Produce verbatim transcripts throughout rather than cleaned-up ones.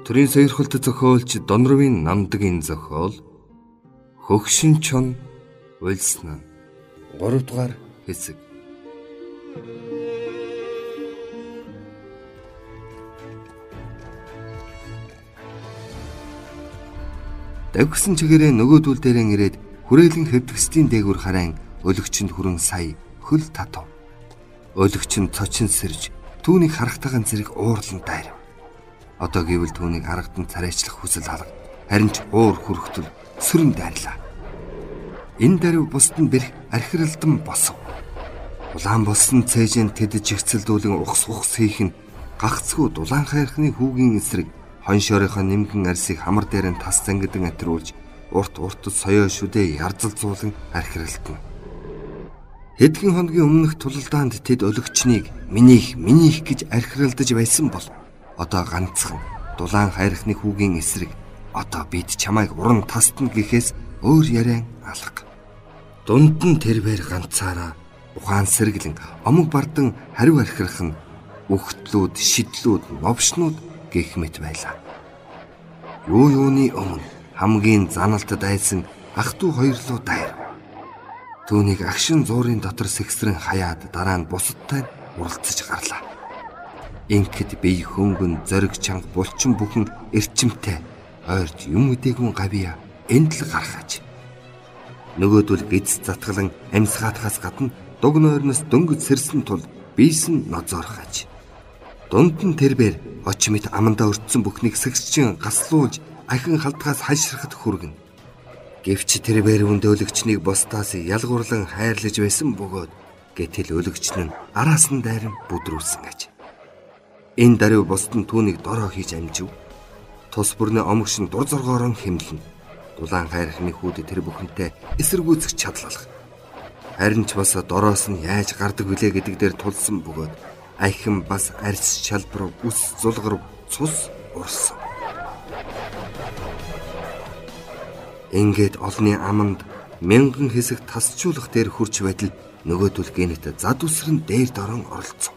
Дотрийн сойрхолт зохиолч Донровын намдгийн зохиол Хөгшин чон уйлсан. гурав дугаар хэсэг. Давгсан чигээрээ нөгөөдүүл дээрэн ирээд хүрээлэн хэвдэгсдийн дээгүр харайн өлөгчөнд хүрэн сая хөл татав. Өлөгчөнд цочин сэрж түүнийг харахтайган зэрэг уурлан дайрав. Одоо гэвэл түүнийг харагдан царайчлах хүсэл алга. Харин ч уур хүрхтэл сүрэн дайрлаа. Энэ даруй бусд нь бэрх архиралдан босов. Улаан болсон цээжэнд тэд жигцэлдүүлэн ухс ухс хийх нь гагцгүй дулаан хайрхны хүүгийн эсрэг хоншоорынхоо нэмгэн арсыг хамар дээр нь тас зангидан атруулж урт уртд соёо шүдээ ярзалзуулан архиралтна. Хэдхэн хоногийн өмнөх тулалдаанд тэд өлөгчнийг минийх минийх гэж архиралдаж байсан бол одоо ганцхан дулаан хайрхны хүүгийн эсрэг одоо бид чамайг уран тастна гэхээс өөр яриан алга. Дунд нь тэрвэр ганцаараа ухаан сэргэлэн омог бардан хариу архирах нь үхтлүүд, шидлүүд, новшнууд гэх мэт байлаа. Юу юуны өмнө хамгийн заналтад айсан ах дүү хоёр луу дайр. Түүнийг агшин зуурын дотор сэгсрэн хаяад дараа нь бусадтай уралцаж гарлаа. Инхэд бие хөнгөн зориг чанга булчин бүхэн эрчимтэй ойрт юм үдээгүн гавья энд л гаргаж. Нөгөөдөл гиз затгалан амьсгаатахаас гадна дуг нойрноос дөнгөж сэрсэн тул бийсэн нозоорхаж. Дунд нь тэрбээр очимит амандаа өртсөн бүхнийг сэгсчин гаслуулж ахин халтгаас хайшрахад хүргэн. Гэвч тэрбээр өндөөлөгчнийг босдоос ялгуурлан хайрлаж байсан бөгөөд гэтэл өлөгчн нь араас нь дайран бүдрүүлсэн аж. Энэ даруй босд нь түүнийг дороо хийж амжив. Тус бүрний омогш нь дур зоргоорон хэмлэн. Дулаан хайрхны хүүд тэр бүхэнтэй эсэргүүцэх чадлалах. Харин ч бас дороос нь яаж гардаг вүлээ гэдэг дээр тулсан бөгөөд ахин бас арьс шалбар ус зулгар цус урсан. Ингээд олны аманд мянган хэсэг тасчуулах дээр хурч байтал нөгөөдөл гэнэт зад үсрэн дээр дорон оролцов.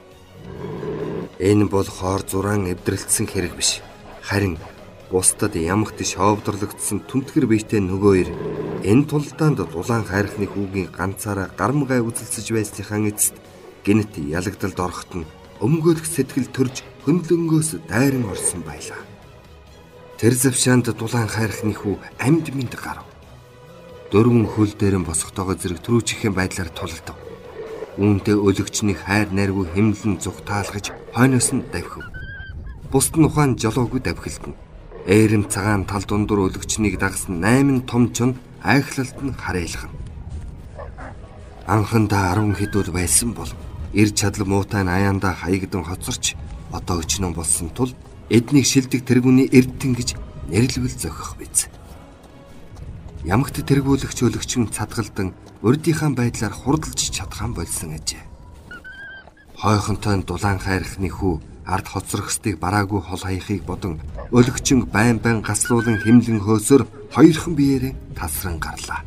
Энэ бол хоор зураан эвдрэлтсэн хэрэг биш. Харин бусдад ямагт шоовдорлогдсон түнтгэр биетэй нөгөөөр энэ тулдаанд дулаан хайрхны хүүгийн ганцаараа гармгай үзэлцэж байсныхаа эцэст гэнэт ялагдалд орохт нь өмгөөлөх сэтгэл төрж хөндлөнгөөс дайран орсон байлаа. Тэр завшаанд дулаан хайрхны хүү амьд мэд гарав. Дөрвөн хөл дээрэн босготойгоо зэрэг түрүүчхийн байдлаар тулалдав. Үүнтэй өлөгчний хайр найргүй хэмлэн зүгтаалгаж хойноос нь давхив. Бусд нь ухаан жолоогүй давхилтна. Ээрэм цагаан тал дундуур өлөгчнийг дагсан найман том чон айхлалт нь харайлгана. Анхандаа арван хэдүүл байсан бол эр чадал муутай аяанда хаягдан хоцорч одоо өчнөн болсон тул эднийг шилдэг тэргүүний эрдтэн гэж нэрлэвэл зохих биз. Ямагт тэргүүлэгч өлөгчн цадгалдан урдийнхаа байдлаар хурдалж чадхан болсон ажээ. Хойхонтой дулаан хайрхны хүү ард хоцрохстыг бараагүй хол хаяхыг бодон өлөгчин байн байн гаслуулан хэмлэн хөөсөр хоёрхан биеэрээ тасран гарлаа.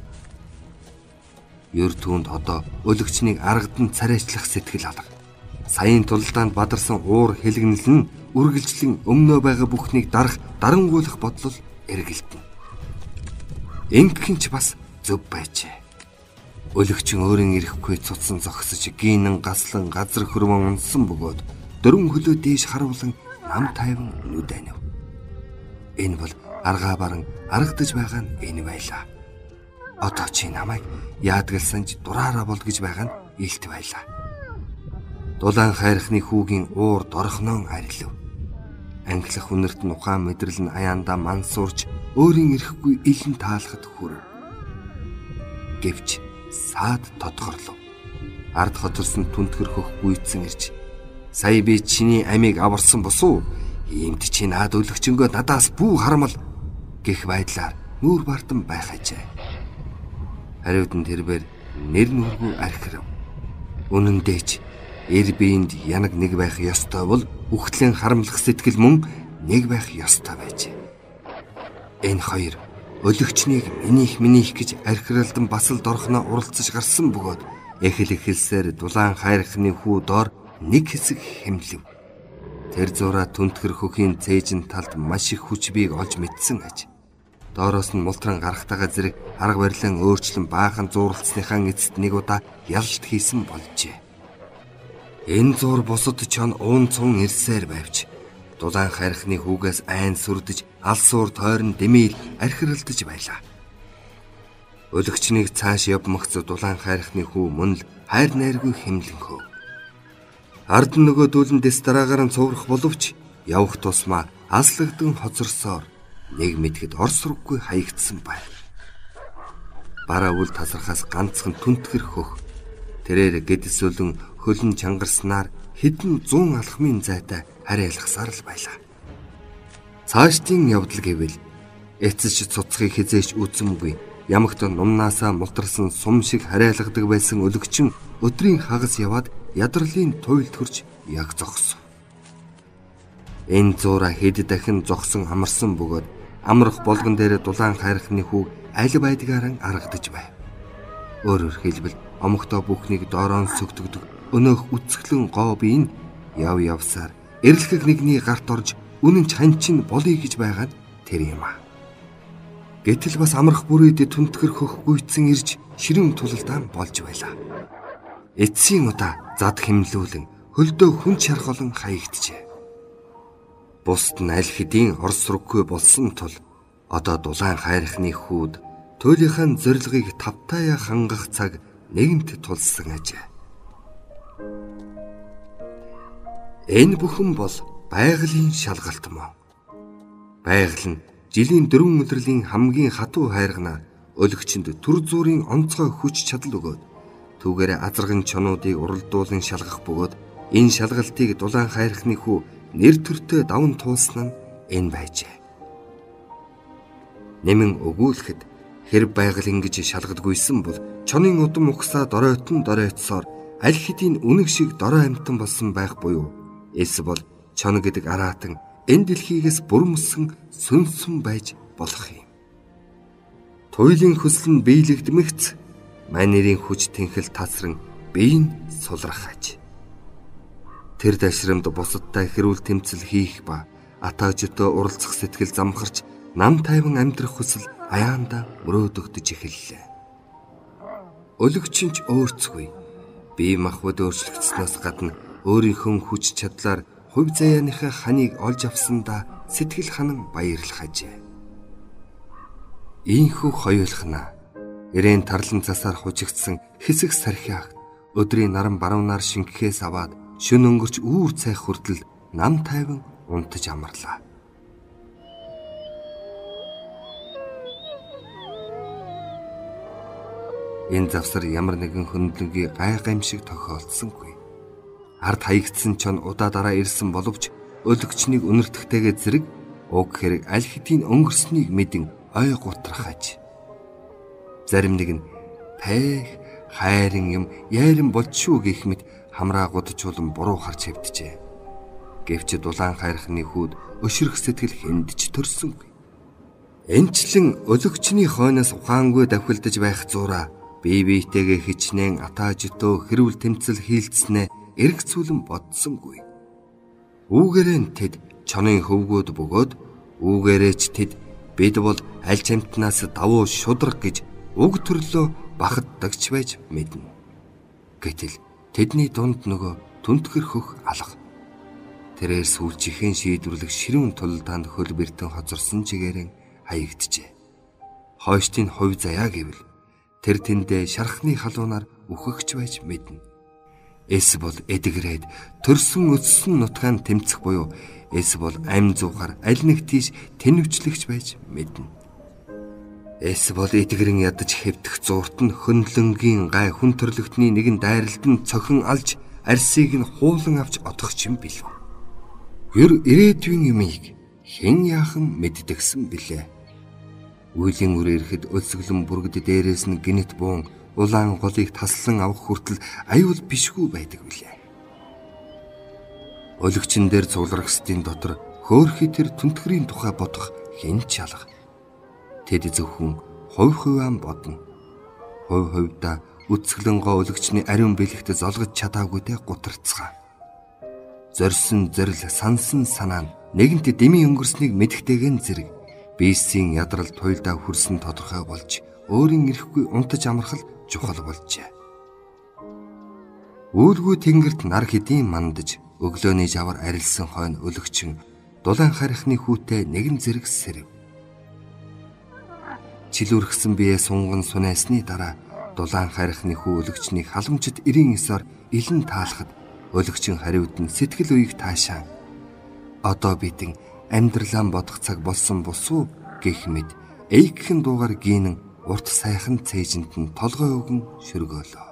Ёр түүнд одоо өлөгчнийг аргадан царайчлах сэтгэл алга. Саяын тулдаанд бадарсан уур хэлгэнэл нь үргэлжлэн өмнөө байгаа бүхнийг дарах дарангуулах бодлол эргэлтэн. Ингэхэн ч бас зөв байжээ. Өлөгчин өөрийн ирэхгүй цуцсан зогсож гинэн гаслан газар хөрвөн унсан бөгөөд дөрвөн хөлөө дээш харуулан нам тайван нүд анив. Энэ бол аргаа баран аргадж байгаа нь энэ байлаа. Одоо чи намайг яадгалсанж дураараа бол гэж байгаа нь илт байлаа. Дулаан хайрхны хүүгийн уур дорхнон арилв. Англих үнэрт нь ухаан мэдрэл нь аяандаа мансуурч өөрийн ирэхгүй илэн таалахад хүрэв. Гэвч саад тодгорлов. Ард хоцорсон түнтгэр хөх гүйцэн ирж сая би чиний амийг аварсан босуу иймд чи наад өлөгчөнгөө надаас бүү харамл гэх байдлаар нүүр бартан байх ажээ. Хариуд нь тэрбээр нэр нүргүй архирав. Үнэн дээч эр биеинд янаг нэг байх ёстой бол үхтлэн харамлах сэтгэл мөн нэг байх ёстой байж. Энэ хоёр өлөгчнийг минийх минийх гэж архиралдан бас л дорхноо уралцаж гарсан бөгөөд эхэл эхэлсээр дулаан хайрхны хүү доор нэг хэсэг хэмлэв. Тэр зураа түнтгэр хөхийн цээжин талд маш их хүч биеийг олж мэдсэн аж. Доороос нь мултран гарахтайгаа зэрэг арга барилан өөрчлөн баахан зууралцсныхаа эцэст нэг удаа ялалт хийсэн болжээ. Энэ зур бусад чон уун цун ирсээр байвч дулаан хайрхны хүүгээс айн сүрдэж алсуур тойрон дэмээл архиралдаж байлаа. Өлөгчнийг цааш явмагц дулаан хайрхны хүү мөн л хайр найргүй хэмлэнхөө. Ард нөгөө дүүлэндээс дараагаар нь цуврах боловч явах тусмаа аслагдсан хоцорсоор нэг мэдгэд ор сурггүй хаягдсан байв. Бараа үл тасархаас ганцхан түнтгэр хөх. Тэрээр гэдэсөлөн хөлн чангарснаар хэдэн зуун алхмын зайтай хариалгасаар л байлаа. Цаашдын явдал гэвэл эцэж цуцхыг хизээч үзэмгүй. Ямагт нумнаасаа мултарсан сум шиг хариалгадаг байсан өлөгчин өдрийн хагас яваад ядралын туйлд хурж яг зогсон. Энэ зуура хэд дахин зогсон амарсан бөгөөд амрах болгон дээр дулаан хайрхны хүүг аль байдгаараа аргадаж байв. Өөрөөр хэлбэл омогтоо бүхнийг доороон сөгтөгдөг өнөөх үцгэлэн гоо биеийн яв явсаар эрлэгэг нэгний гарт орж үнэн ч ханчин болъё гэж байгаад тэр юм аа. Гэтэл бас амрах бүрийд түнтгэр хөх гүйцэн ирж ширүүн тулалдаан болж байлаа. Эцсийн удаа зад хэмлүүлэн хөлдөө хүн чаргалан хаягджээ. Бусд нь аль хэдийн орс сурггүй болсон тул одоо дулаан хайрхны хүүд туйлынхаа зорилгыг тавтаая хангах цаг нэгэнт тулсан ажээ. Энэ бүхэн бол байгалийн шалгалт мөн. Байгаль нь жилийн дөрвөн өдрлийн хамгийн хатуу хайрганаар өлөгчөнд төр зүрийн онцгой хүч чадал өгөөд түүгээрээ азарган чонуудыг уралдуулан шалгах бөгөөд энэ шалгалтыг дулаан хайрхны хүү нэр төртөө даван туулсан нь энэ байжээ. Нэмэн өгүүлэхэд хэрэг байгаль ингэж шалгадгүйсэн бол чонын удам ухсаа доройтон доройтсоор аль хэдийн үнэг шиг дорой амтан болсон байх буюу эсвэл чон гэдэг араатан энэ дэлхийгээс бүрмөсөн сүнсэн байж болох юм. Туйлын хөсөл нь биелэгдмэгц манерийн хүч тэнхэл тасран бие нь сулрах аж. Тэр дашрамд бусадтай хэрүүл тэмцэл хийх ба атаажтай уралцах сэтгэл замхарч нам тайван амьдрах хүсэл аяанда мөрөөдөгдөж эхэллээ. Өлөгчин ч өөрцгүй бие махбод өөрчлөгдснөөс гадна өөрийнхөө хүч чадлаар хувь заяаныхаа ханыг олж авсандаа сэтгэл ханан баярлах ажээ. Ийхүү хоёулахна эрээн тарлан цасаар хужигдсан хэсэг сархиаг өдрийн наран баруунаар шингэхээс аваад шүн өнгөрч үүр цайх хүртэл нам тайван унтаж амарлаа. Энэ завсар ямар нэгэн хөндлөнгийн гай гамшиг тохиолдсонгүй. Ард хаягдсан чон удаа дараа ирсэн боловч өлөгчнийг өнөртөхтэйгээ зэрэг уг хэрэг аль хэдийн өнгөрснийг мэдэн ой гутрах аж. Зарим нэг нь пэх хайрын юм яарин болчихгүй гэх мэт хамраагуудчулан буруу харж хэвдэжээ. Гэвч дулаан хайрхны хүүд өшрөх сэтгэл хэндж төрсөнгүй. Энчлэн өлөгчний хойноос ухаангүй давхилдаж байх зураа бие биетэйгээ хичнээн атаажтөө хэрүүл тэмцэл хийлцснээ эргэцүүлэн бодсонгүй. Үүгээрээ тэд чонын хөвгүүд бөгөөд үүгээрээ ч тэд бид бол аль чамтнаас давуу шудраг гэж уг төрлөө бахаддагч байж мэднэ. Гэтэл тэдний дунд нөгөө түнтгэр хөх алга. Тэрээр сүүлчийн шийдвэрлэх ширүүн тулдаанд хөл бэртэн хоцорсон чигээрэн хаягджээ. Хойштын хувь заяа гэвэл тэр тэндээ шархны халуунаар үхэгч байж мэднэ. Эс бол эдгрээд төрсөн өссөн нутгаан тэмцэх буюу эс бол амь зуухаар аль нэг тийш тэнвчлэгч байж мэднэ. Эс бол эдгэрэн ядаж хэвдэх зуурт нь хөндлөнгийн гай хүн төрлөختний нэгэн дайралтан цохин алж арсыг нь хуулан авч отох юм билүү. Ер ирээдүйн юмыг хэн яахан мэддэгсэн билээ. Үйлийн үр ирэхэд өлсгөлөн бүргэд дээрээс нь гинэт буун улаан голыг таслан авах хүртэл аюул бишгүй байдаг билээ. Өлөгчин дээр цуглархсдын дотор хөөхий тэр түнтгэрийн тухай бодох хэн ч алга. Тэд зөвхөн хувь хувиан бодно. Хувь хувьдаа үцгэлэн гоо өлөгчний ариун бэлэгт золгож чадаагүйдээ гутарцгаа. зорьсон зорил сансан санаа нь нэгэнт дэмий өнгөрснийг мэдхтэйгэн зэрэг биесийн ядрал туйлдаа хүрсэн тодорхой болж өөрийн ирэхгүй унтаж амархал чухал болжээ. Үүлгүй тэнгэрт нар хэдийн мандаж өглөөний жавар арилсан хойно өлөгчин дулаан харихны хүүтэй нэгэн зэрэг сэрэв. Чилүүрхсэн бие сунган сунайсны дараа дулаан харихны хүү өлөгчнийг халамжид эрийн эсээр илэн таалахад өлөгчин хариуд нь сэтгэл үеийг таашаан одоо бидэн амьдралаа бодох цаг болсон босуу гэх мэд эйгхэн дуугаар гинэн урт сайхан цээжинд нь толгой өгөн шөргөөлөө.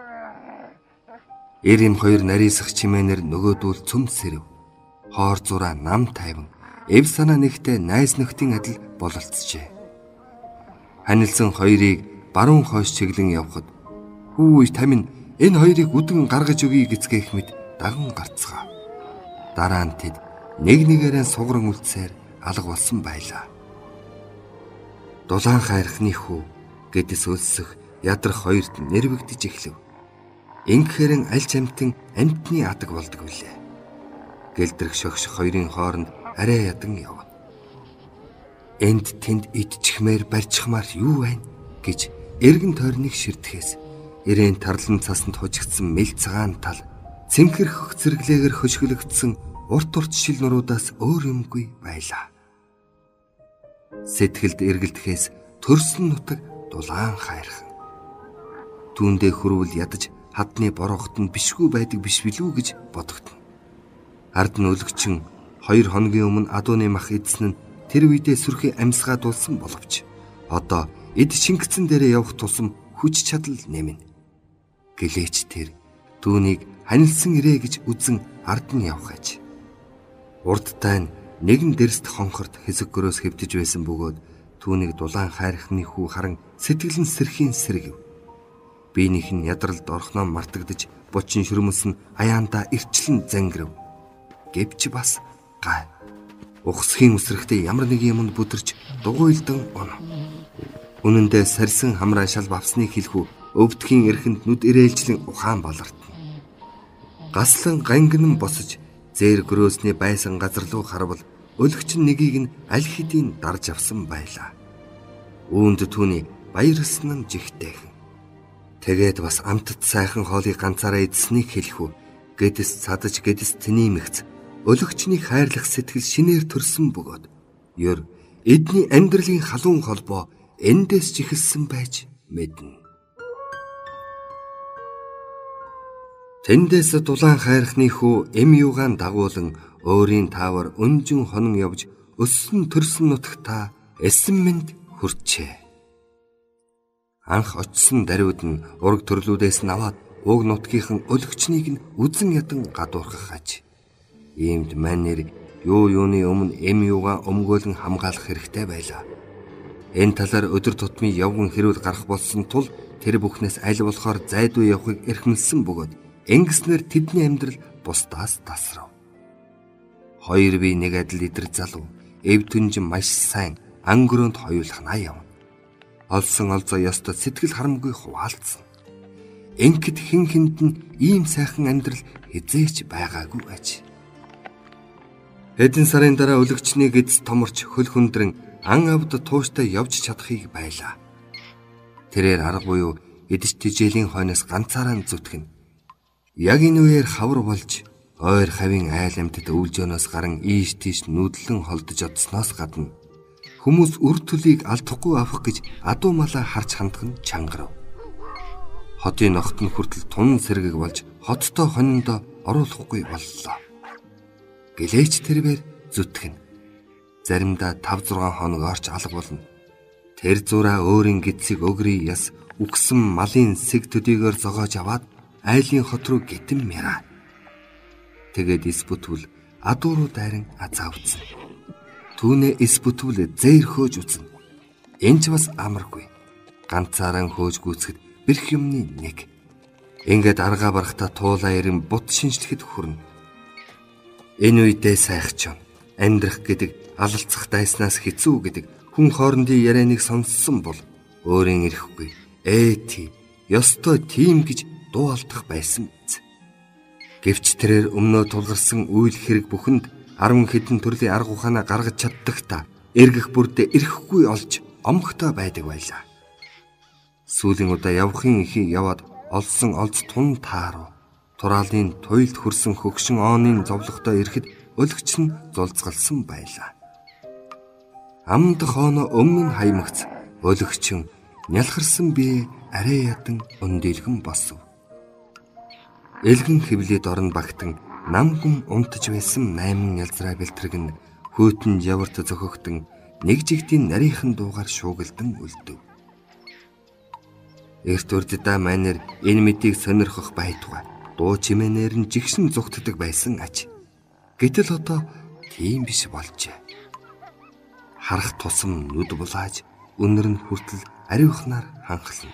Эрэм хоёр нарийсах чимээнэр нөгөөдүүл цөм сэрэв. Хоор зураа нам тайван эв санаа нэгтэй найз нөхдийн адил бололцжээ. Ханилсан хоёрыг баруун хойш чиглэн явхад хүү тамин энэ хоёрыг үдэн гаргаж өгье гэцгээх мэд даган гарцгаа. Дараа нь тэд нэг нэгээрээ сугран үлдсээр алга болсон байлаа. Дулаан хайрхны хүү гэдэс өлсөх ядрах хоёрт нэрвэгдэж эхлэв. Ингэхэрэн аль ч амтэн амтны адаг болдог билээ. Гэлдрэх шогших хоёрын хооронд арай ядан явна. Энд тэнд идчихмээр барьчихмаар юу байна гэж эргэн тойрныг ширдэхээс ирээн тарлан цасанд хожигдсан мэл цагаан тал цэмхэрхөх зэрэглээгээр хөшгөлөгдсөн урт урт шил нуруудаас өөр юмгүй байлаа. Сэтгэлд эргэлдэхээс төрсөн нутаг дулаан хайрхан. Түүндээ хөрвөл ядаж хадны борохт нь бишгүй байдаг биш билүү гэж бодогдно. Ард нь өлөгчин хоёр хоногийн өмнө адууны мах эдсэн нь тэр үедээ сүрхий амьсгаа дулсан боловч одоо эд шингэцэн дээрээ явах тусам хүч чадал нэмнэ. Гэлээч тэр түүнийг ханилсан ирээ гэж үзэн ард нь явах аж. Урдтай нь нэгэн дэрст хонхорт хэсэггөрөөс хэвтэж байсан бөгөөд түүнийг дулаан хайрхны хүү харан сэтгэл нь сэрхийн сэргэв. Биенийх нь ядралд орхноо мартагдж бучин шүрмэс нь аяандаа ирчлэн зангирв. Гэвч бас гай. Ухсхийн үсрэхтэй ямар нэг юмд бүдэрч дугуйлдан оно. Үнэн дээр сарсан хамраа шал бавсныг хэлхүү өвдгийн эрхэнд нүд ирээлжлэн ухаан балартна. Гаслан гангинан босож зээр гөрөөсний байсан газар руу харвал өлөгчин нэгийг нь аль хэдийн дарж авсан байлаа. Үүнд түүний баярлсан нь жигтэйхэн. Тэгээд бас амтд сайхан хоолыг ганцаараа идсэнийг хэлэхүү гэдэс цадаж гэдэс тэниймэгц өлөгчнийг хайрлах сэтгэл шинээр төрсөн бөгөөд ёр эдний амьдралын халуун холбоо эндээс ч ихэлсэн байж мэднэ. Тэндээс дулаан хайрхны хүү эм юугаан дагуулan өөрийн таавар өнжин хонон явж өссөн төрсөн нутагта эсэн мэнд хүрчээ. Анх очсон даруйд нь ураг төрлүүдээс наваад уг нутгийнхан өлөгчнийг нь үзэн ядан гадуурхах аж. Иймд манер юу юуны өмнө эм юугаа өмгөөлөн хамгаалах хэрэгтэй байлаа. Энэ талаар өдөр тутмын явган хэрүүл гарах болсон тул тэр бүхнээс аль болохоор зайдуу явахыг эрхэмлсэн бөгөөд ингэснээр тэдний амьдрал бусдаас тасрав. Хоёр бие нэг адил идэр залуу эв түнжин маш сайн ангөрөөнд хоёулах наа явна. Олсон олзоо ёстой сэтгэл харамгүй хуваалцсан. Ингээд хэн хэнд нь ийм сайхан амьдрал хизээч байгаагүй аж. Хэдэн сарын дараа өлөгчний гэдэс томорч хөл хөндрөн ан авд тууштай явж чадахыг байлаа. Тэрээр арга буюу эдэж тижээлийн хойноос ганцаараа зүтгэн. Яг энэ үеэр хавар болж ойр хавийн айл амьтад өвлжөнөөс гарan ийш тийш нүүдлэн холдож одсноос гадна хүмүүс үр төлийг алдахгүй авах гэж адуу малаа харж хандах нь чангарав. Хотын нохт нь хүртэл тун сэргэг болж хоттой хониндоо оруулахгүй боллоо. Гэлээч тэрээр зүтгэн. Заримдаа тав зургаан хоног орч алга болно. Тэр зураа өөрийн гидсийг өгрий яс үгсэн малын сэг төдийгөр зогоож аваад айлын хот руу гитэн мяраа. Тэгээд эс бүтвэл адуу руу дайран азаа үзнэ. Түүнээ эс бүтвэл зээр хөөж үзнэ. Энд ч бас амаргүй. Ганцаараа хөөж гүйцэхэд бэрх юмны нэг. Ингээд аргаа барахта туулаа ирэн бут шинжлэхэд хүрнэ. Энэ үедээ сайхчон амьдрах гэдэг алалцах дайснаас хэцүү гэдэг хүн хоорондын ярианыг сонссон бол өөрийн ирэхгүй ээ тий ёстой тийм гэж дуу алдах байсан биз. Гэвч тэрээр өмнөө тулгарсан үйл хэрэг бүхэнд арван хэдэн төрлийн арга ухаанаа гаргаж чаддагта эргэх бүрдээ ирэхгүй олж омгтой байдаг байлаа. Сүүлийн удаа явахын ихийг яваад олсон олз тун тааруу тураалын туйлд хүрсэн хөгшинооны зовлогтой ирэхэд өлөгч нь зулцгалсан байлаа. Амд хооно өмнө нь хаймагц өлөгчин нялхарсан бие арай ядан өндөлгөн босов. Элгэн хэвлээд орон багтан нам хүн умтаж байсан найман ялзраа бэлтрэг нь хөөтөн яварт зохигтон нэг жигтийн нарийнхан дуугаар шуугалдан үлдэв. Эрт урддаа манер энэ мэдийг сонирхох байтугай дуу чимээнээр нь жигшин зүгтдэг байсан аж. Гэтэл одоо тийм биш болжээ. Харах тусам нүд булааж өнөр нь хүртэл ариухнаар ханхална.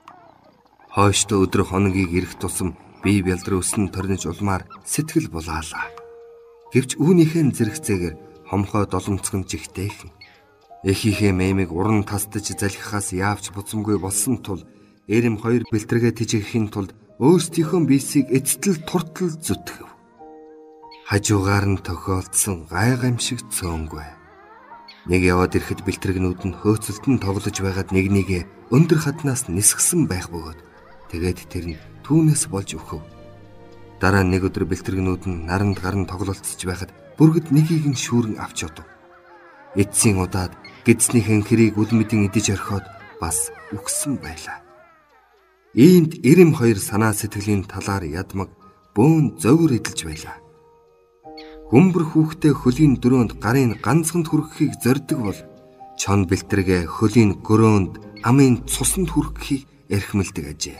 Хойштой өдөр хоногийг ирэх тусам бие бэлдрэ өснө торнож улмаар сэтгэл булаалаа. Гэвч үүнийхээ зэрэгцээгээр хомхой доломцгон жигтэйхэн. Эхийнхээ мэмиг уран тасдаж залхихаас яавч буцамгүй болсон тул эрэм хоёр бэлтрэгээ тижихийн тулд өөрсдийнхөө биесийг эцэтэл туртал зүтгэв. Хажуугаар нь тохиолдсон гайгамшиг цөөнгүй. Нэг яваад ирэхэд бэлтрэгнүүд нь хөөцөлтөнд тоглож байгаад нэг нэгэ өндөр хаднаас нисгсэн байх бөгөөд тэгээд тэр нь түүнээс болж өгөв. Дараа нэг өдөр бэлтрэгнүүд нь наранд гарan тоглолцож байхад бүргэд нэгийг нь шүүрэн авч одов. Эцсийн удаад гэдснийхэн хэрийг үл мэдэн идэж орхиод бас үхсэн байлаа. Иймд эрэм хоёр санаа сэтгэлийн талаар ядмаг бөөн зовир эдэлж байлаа. Гүмбэр хүүхдээ хөлийн дөрөөнд гарын ганцханд хүрэхийг зорддог бол чон бэлтрэгээ хөлийн гөрөөнд амын цуснд хүрэхийг эрхмэлдэг ажээ.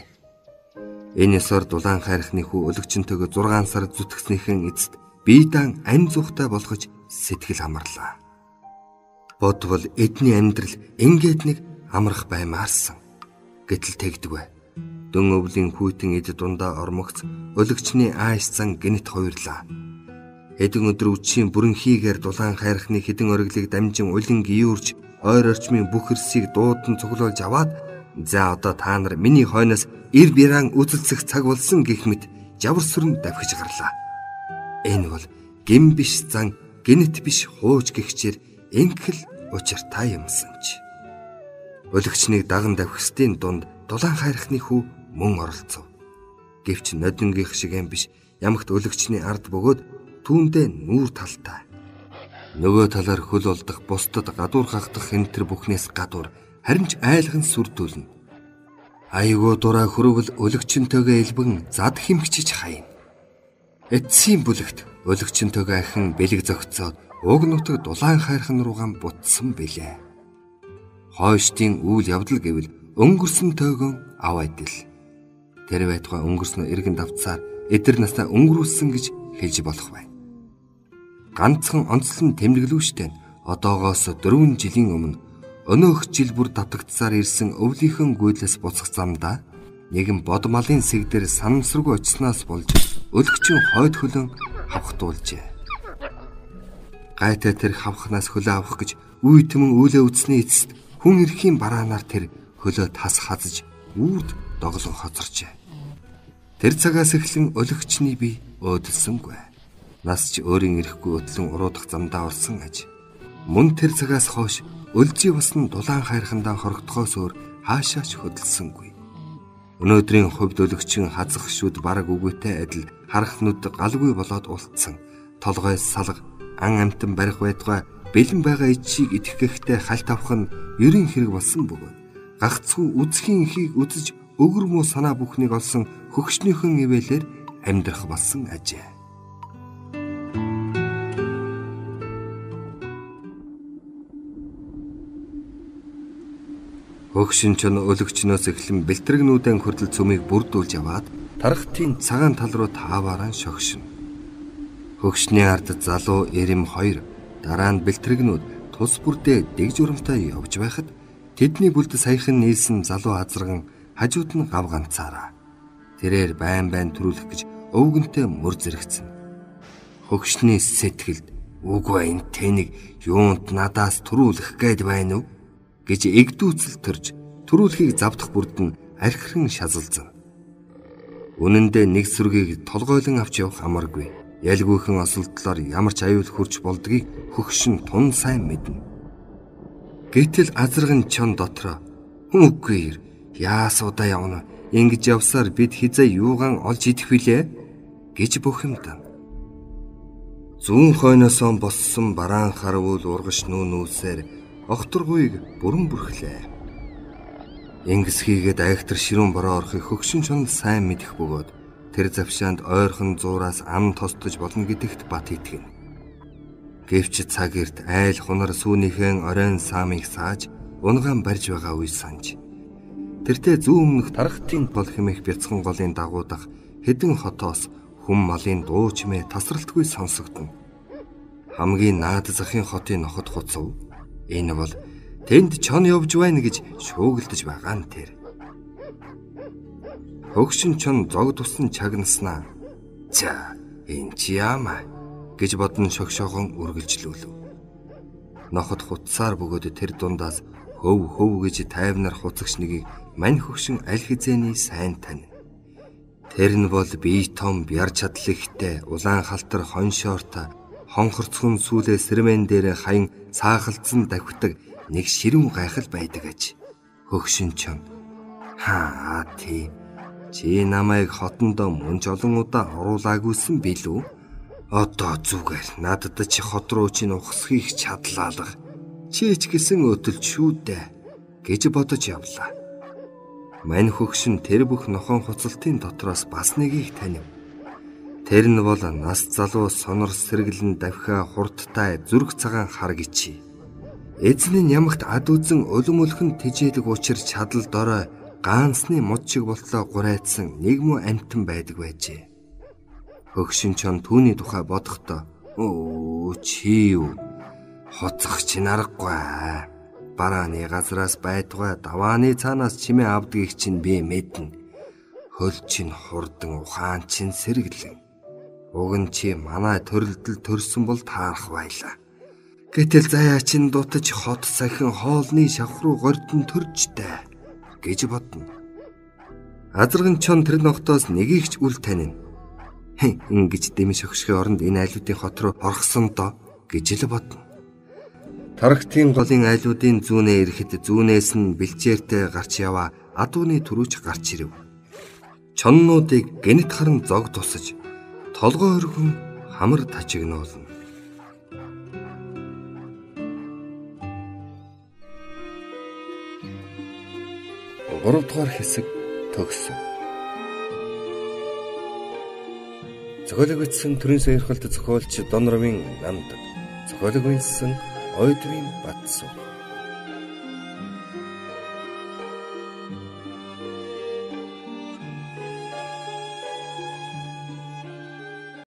Энэ ёсоор дулаан хайрхны хүү өлөгчөнтэйгөө зургаан сар зүтгэснийхэн эцэст биедан ам зүхтэй болгож сэтгэл амарлаа. Бодвол эдний амьдрал ингээд нэг амрах баймаарсан. Гэтэл тэгдэгвэ. Дөн өвлийн хүйтэн эд дундаа ормогц өлөгчний ааш зан гинт хоёрлаа. Хэдэн өдөр үчийн бүрэн хийгээр дулаан хайрхны хэдэн ориглыг дамжин улин гиюурч ойр орчмын бүх хэрсийг дуудан цуглуулж аваад за одоо та нар миний хойноос ир биран үзэлцэх цаг болсон гэх мэт жавар сүрэн давхиж гарлаа. Энэ бол гин биш зан гинт биш хууч гихчээр инхэл учиртай юмсан ч. Өлөгчнийг даган давхистын дунд дулаан хайрхны хүү мөн оролцов. Гэвч нодингийнх шиг юм биш ямагт өлөгчний ард бөгөөд түүндээ нүүр талтай. Нөгөө талаар хөл олдох бусдад гадуур гагдах хэнтэр бүхнээс гадуур харин ч айлган сүрдүүлнэ. Айгуу дураа хөрөвл өлөгчөнтэйгээ элбэн зад химгчиж хайна. Эцсийн бүлэгт өлөгчөнтэйгээ ахин бэлэг зөгцөөд уг нутаг дулаан хайрхан руугаан бутсан билээ. Хойштын үйл явдал гэвэл өнгөрсөн тойгон аваад ил. Тэр байтугай өнгөрснө эргэн давцаар эдэр насаа өнгөрүүлсэн гэж хэлж болох байна. Ганцхан онцлон тэмдэглүүштэй одоогоос дөрвөн жилийн өмнө өнөөх жил бүр давтагдсаар ирсэн өвлийнхэн гүйдлээс буцах замдаа нэгэн бодмалын сэг дээр санамсаргүй очсноос болж өлөгчийн хойд хөлөн хавхтуулжээ. Гайтай тэр хавхнаас хөлөө авах гэж үе түмэн үйлээ үдсний эцэст хүн эрхийн бараанаар тэр хөлөө тас хазж үрд доглон хоцорчээ. Тэр цагаас эхлэн өлөгчний бие өөдөлсөнгүй. Нас ч өөрийн ирэхгүй өдлөн уруудах замдаа орсон аж. Мөн тэр цагаас хойш өлзий босн дулаан хайрхандаа хорогдохоос өөр хаашаач хөдөлсөнгүй. Өнөөдрийн хувьд өлөгчин хазах шүд бараг үгүйтэй адил харах нүд галгүй болоод ултсан. Толгой салга ан амтан барих байтугай бэлэн байгаа ичийг идэх гэхтэй халт авах нь ерийн хэрэг болсон бөгөөд гагцхүү үзхийн ихийг үзэж өгөр муу санаа бүхнийг олсон хөгшнийхэн ивэлэр амьдрах болсон ажээ. Хөгшин ч өлөгчнөөс эхлэн бэлтрэгнүүдэн хүртэл цөмийг бүрдүүлж аваад тархтын цагаан тал руу тааваараа шогшино. Хөгшний ард залуу эрэм хоёр дараа нь бэлтрэгнүүд тус бүрдээ дэг журамтай явж байхад тэдний бүлд саяхан нийлсэн залуу азарган хажууд нь гав ганцаараа. Тэрээр байн байн төрүүлэх гэж өвгөнтэй мөр зэрэгцэн. Хөгшний сэтгэлд үгүй энэ тэнийг юунд надаас төрүүлэх гээд байна уу гэж эгдүүцэл төрж төрүүлхийг завдах бүрд нь архиран шазалзав. Үнэн дээр нэг сүргийг толгойлон авч явах амаргүй. Ялгүйхэн осолдлоор ямар ч аюул хүрч болдгийг хөгшин тун сайн мэднэ. Гэтэл азарган чон дотроо хүн үгүй ир яасуудаа явна. Ингэж явсаар бид хизээ юугаан олж идэх билээ гэж бухимдана. Зүүн хойноосоо боссон бараан харвуул ургаш нүүн нүүсээр огторгуйг бүрэн бүрхлээ. Ингис хийгээд айхтар ширүүн бороо орохыг хөгшин чонд сайн мэдэх бөгөөд тэр завшаанд ойрхон зуураас ам тостож болно гэдэгт бат итгэн. Гэвч цаг эрт айл хунар сүүнийхэн оройн саамыг сааж унгаан барьж байгаа үе санж. Тэртээ зүүн өмнөх тархтын гол хэмээх бяцхан голын дагуу дах хэдэн хотоос хүм малын дуу чимээ тасралтгүй сонсогдно. Хамгийн наад захын хотын нохот хуцав. Энэ бол тэнд чон явж байна гэж шуугилдаж байгаа нь тэр. Хөгшин чон зог тусан чагнаснаа. За, энэ чи яамаа гэж бодон шогшоогон үргэлжлүүлв. Нохот хуцсаар бөгөөд тэр дундаас хөв хөв гэж тайвнаар хуцагч нэгийг мань хөгшин аль хизээний сайн тань. Тэр нь бол бие том бяр чадал ихтэй улаан халтар хоншоортой хонхорцхон сүүлээ сэрмэн дээр хаян цаахалцсан давхитаг нэг ширүүн гайхал байдаг аж. Хөгшин чон хаа тий чи намайг хотондоо мөн ч олон удаа оруулаагүйсэн билүү? Одоо зүгээр надад чи хот руу чи ухсхийг чадлаалга. Чи ч гэсэн өтөлж шүү дээ гэж бодож явлаа. Мань хөгшин тэр бүх нохон хуцалтын дотроос бас нэгийг танив. Тэр нь бол нас залуу сонор сэргэлэн давхиа хурдтай зүрх цагаан хар гिचи. Эзэн нь ямагт ад үзэн улам өлхөн тэжээлэг учир чадал дорой гаансны мод шиг болтлоо гурайдсан нэг муу амтан байдаг байжээ. Хөгшин чон түүний тухай бодохдоо өө чи юу хоцох чинь аргагүй. Барааны газраас байтугай давааны цаанаас чимээ авдгийг чинь би мэднэ. Хөл чинь хурдан ухаан чинь сэргэлэн. Уг нь чи манай төрөлдөл төрсөн бол таарах байлаа. Гэтэл заяа чин дутаж хот сахин хоолны шавх руу гордон төржтэй гэж бодно. Азарган чон тэр ногтоос нэгийг ч үл танина. Хин ингэж дэмэж өгшгийн оронд энэ айлуудын хот руу орхсон доо гэж л бодно. Тархтын голын айлуудын зүүнээ ирэхэд зүүнээс нь бэлчээртэй гарч яваа адууны төрүүч гарч ирэв. Чоннуудыг гэнэт харан зог тусаж толгой өргөн хамар тажигнуулна. гуравдугаар хэсэг төгсөв. Зохиолыг бичсэн төрийн саярхалт зохиолч Донромын намд. Зохиолыг бичсэн Ойдвин Батсуу.